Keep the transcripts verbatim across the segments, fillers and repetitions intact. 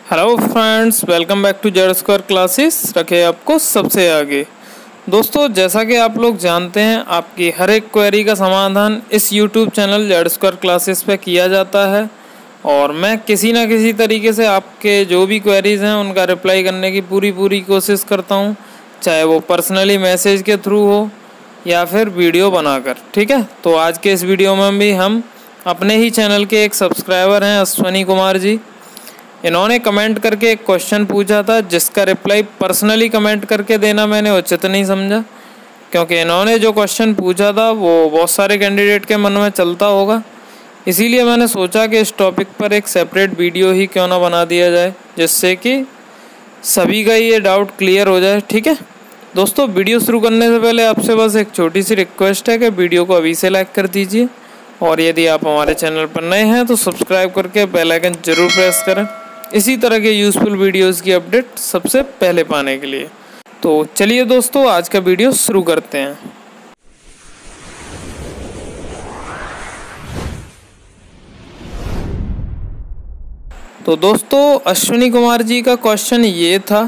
Hello friends, welcome back to Z square classes. रखे आपको सबसे आगे। दोस्तों, जैसा कि आप लोग जानते हैं, आपकी हर एक क्वेरी का समाधान इस YouTube channel Z square classes पे किया जाता है और मैं किसी ना किसी तरीके से आपके जो भी क्वेरीज़ हैं उनका रिप्लाई करने की पूरी पूरी कोशिश करता हूँ, चाहे वो पर्सनली मैसेज के थ्रू हो या फिर वीडियो बनाकर। ठीक है, तो आज के इस वीडियो में भी हम अपने ही चैनल के एक सब्सक्राइबर हैं अश्वनी कुमार जी, इन्होंने कमेंट करके एक क्वेश्चन पूछा था जिसका रिप्लाई पर्सनली कमेंट करके देना मैंने उचित नहीं समझा, क्योंकि इन्होंने जो क्वेश्चन पूछा था वो बहुत सारे कैंडिडेट के मन में चलता होगा। इसीलिए मैंने सोचा कि इस टॉपिक पर एक सेपरेट वीडियो ही क्यों ना बना दिया जाए, जिससे कि सभी का ये डाउट क्लियर हो जाए। ठीक है दोस्तों, वीडियो शुरू करने से पहले आपसे बस एक छोटी सी रिक्वेस्ट है कि वीडियो को अभी से लाइक कर दीजिए और यदि आप हमारे चैनल पर नए हैं तो सब्सक्राइब करके बेल आइकन जरूर प्रेस करें, इसी तरह के यूज़फुल वीडियोस की अपडेट सबसे पहले पाने के लिए। तो चलिए दोस्तों, आज का वीडियो शुरू करते हैं। तो दोस्तों, अश्विनी कुमार जी का क्वेश्चन ये था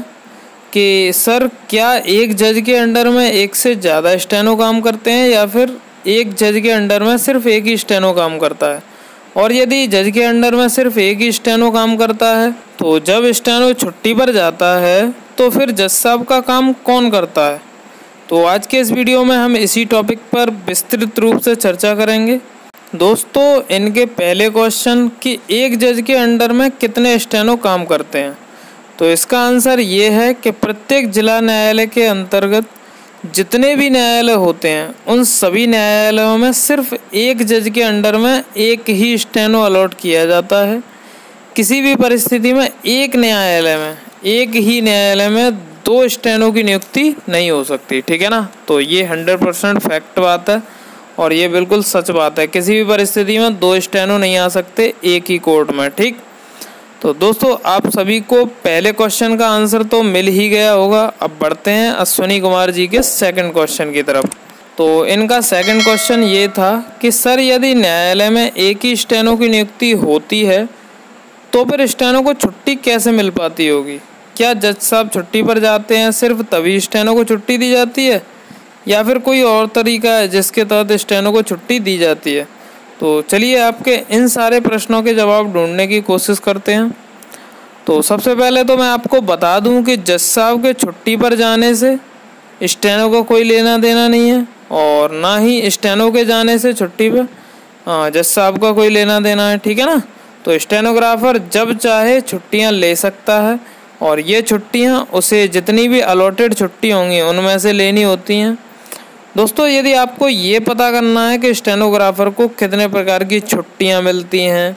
कि सर, क्या एक जज के अंडर में एक से ज़्यादा स्टेनो काम करते हैं या फिर एक जज के अंडर में सिर्फ एक ही स्टेनो काम करता है, और यदि जज के अंडर में सिर्फ एक ही स्टेनो काम करता है तो जब स्टेनो छुट्टी पर जाता है तो फिर जज साहब का काम कौन करता है। तो आज के इस वीडियो में हम इसी टॉपिक पर विस्तृत रूप से चर्चा करेंगे। दोस्तों, इनके पहले क्वेश्चन कि एक जज के अंडर में कितने स्टेनो काम करते हैं, तो इसका आंसर ये है कि प्रत्येक जिला न्यायालय के अंतर्गत जितने भी न्यायालय होते हैं उन सभी न्यायालयों में सिर्फ एक जज के अंडर में एक ही स्टेनो अलॉट किया जाता है। किसी भी परिस्थिति में एक न्यायालय में एक ही न्यायालय में दो स्टेनो की नियुक्ति नहीं हो सकती। ठीक है ना, तो ये हंड्रेड परसेंट फैक्ट बात है और ये बिल्कुल सच बात है। किसी भी परिस्थिति में दो स्टेनो नहीं आ सकते एक ही कोर्ट में। ठीक, तो दोस्तों, आप सभी को पहले क्वेश्चन का आंसर तो मिल ही गया होगा। अब बढ़ते हैं अश्विनी कुमार जी के सेकंड क्वेश्चन की तरफ। तो इनका सेकंड क्वेश्चन ये था कि सर, यदि न्यायालय में एक ही स्टेनो की नियुक्ति होती है तो फिर स्टेनो को छुट्टी कैसे मिल पाती होगी। क्या जज साहब छुट्टी पर जाते हैं सिर्फ तभी स्टेनो को छुट्टी दी जाती है, या फिर कोई और तरीका है जिसके तहत स्टेनो को छुट्टी दी जाती है। तो चलिए आपके इन सारे प्रश्नों के जवाब ढूंढने की कोशिश करते हैं। तो सबसे पहले तो मैं आपको बता दूं कि जज साहब के छुट्टी पर जाने से स्टेनो को कोई लेना देना नहीं है और ना ही स्टेनो के जाने से छुट्टी पर हाँ जज साहब का कोई लेना देना है। ठीक है ना, तो स्टेनोग्राफर जब चाहे छुट्टियां ले सकता है और ये छुट्टियां उसे जितनी भी अलॉटेड छुट्टी होंगी उनमें से लेनी होती हैं। दोस्तों, यदि आपको ये पता करना है कि स्टेनोग्राफर को कितने प्रकार की छुट्टियां मिलती हैं,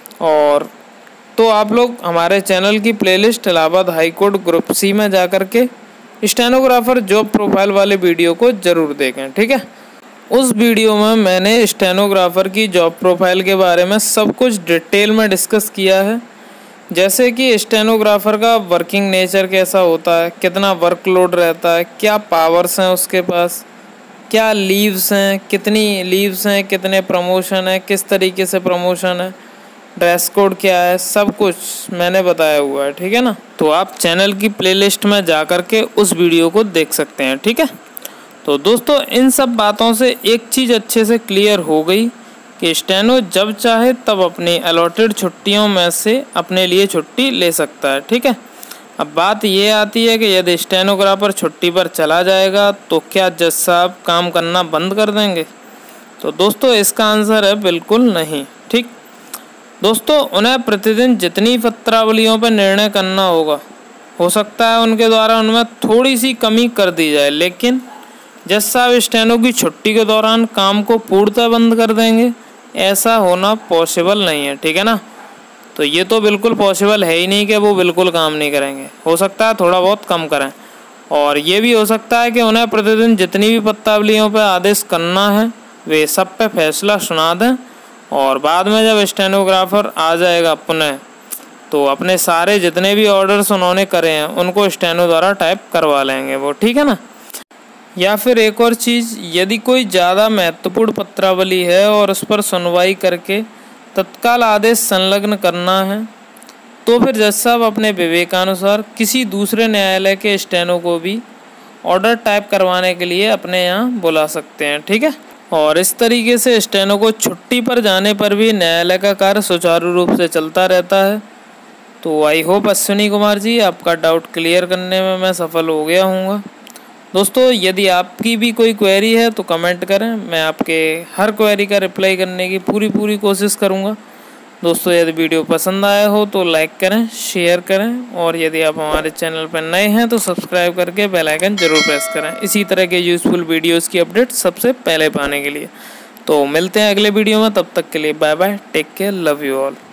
और तो आप लोग हमारे चैनल की playlist Allahabad high court group C में जा कर के स्टेनोग्राफर जॉब प्रोफाइल वाले वीडियो को ज़रूर देखें। ठीक है, उस वीडियो में मैंने स्टेनोग्राफर की जॉब प्रोफाइल के बारे में सब कुछ डिटेल में डिस्कस किया है, जैसे कि स्टेनोग्राफर का वर्किंग नेचर कैसा होता है, कितना वर्कलोड रहता है, क्या पावर्स हैं उसके पास, क्या लीव्स हैं, कितनी लीव्स हैं, कितने प्रमोशन है, किस तरीके से प्रमोशन है, ड्रेस कोड क्या है, सब कुछ मैंने बताया हुआ है। ठीक है ना, तो आप चैनल की प्लेलिस्ट में जा कर के उस वीडियो को देख सकते हैं। ठीक है, तो दोस्तों, इन सब बातों से एक चीज़ अच्छे से क्लियर हो गई कि स्टेनो जब चाहे तब अपनी अलॉटेड छुट्टियों में से अपने लिए छुट्टी ले सकता है। ठीक है, अब बात ये आती है कि यदि स्टेनोग्राफर छुट्टी पर चला जाएगा तो क्या जज साहब काम करना बंद कर देंगे। तो दोस्तों, इसका आंसर है बिल्कुल नहीं। ठीक दोस्तों, उन्हें प्रतिदिन जितनी पत्रावलियों पर निर्णय करना होगा, हो सकता है उनके द्वारा उनमें थोड़ी सी कमी कर दी जाए, लेकिन जज साहब स्टेनो की छुट्टी के दौरान काम को पूर्णतः बंद कर देंगे, ऐसा होना पॉसिबल नहीं है। ठीक है ना, तो ये तो बिल्कुल पॉसिबल है ही नहीं कि वो बिल्कुल काम नहीं करेंगे। हो सकता है थोड़ा बहुत कम करें, और ये भी हो सकता है कि उन्हें प्रतिदिन जितनी भी पत्रावलियों पर आदेश करना है वे सब पे फैसला सुना दें, और बाद में जब स्टेनोग्राफर आ जाएगा पुनः तो अपने सारे जितने भी ऑर्डर्स उन्होंने करे हैं उनको स्टेनो द्वारा टाइप करवा लेंगे वो। ठीक है ना, या फिर एक और चीज़, यदि कोई ज़्यादा महत्वपूर्ण पत्रावली है और उस पर सुनवाई करके तत्काल आदेश संलग्न करना है तो फिर जज साहब अपने विवेकानुसार किसी दूसरे न्यायालय के स्टेनो को भी ऑर्डर टाइप करवाने के लिए अपने यहाँ बुला सकते हैं। ठीक है, और इस तरीके से स्टेनो को छुट्टी पर जाने पर भी न्यायालय का कार्य सुचारू रूप से चलता रहता है। तो आई होप अश्विनी कुमार जी आपका डाउट क्लियर करने में मैं सफल हो गया हूँगा। दोस्तों, यदि आपकी भी कोई क्वेरी है तो कमेंट करें, मैं आपके हर क्वेरी का रिप्लाई करने की पूरी पूरी कोशिश करूँगा। दोस्तों, यदि वीडियो पसंद आया हो तो लाइक करें, शेयर करें, और यदि आप हमारे चैनल पर नए हैं तो सब्सक्राइब करके बेल आइकन जरूर प्रेस करें इसी तरह के यूज़फुल वीडियोस की अपडेट सबसे पहले पाने के लिए। तो मिलते हैं अगले वीडियो में, तब तक के लिए bye bye, take care, love you all.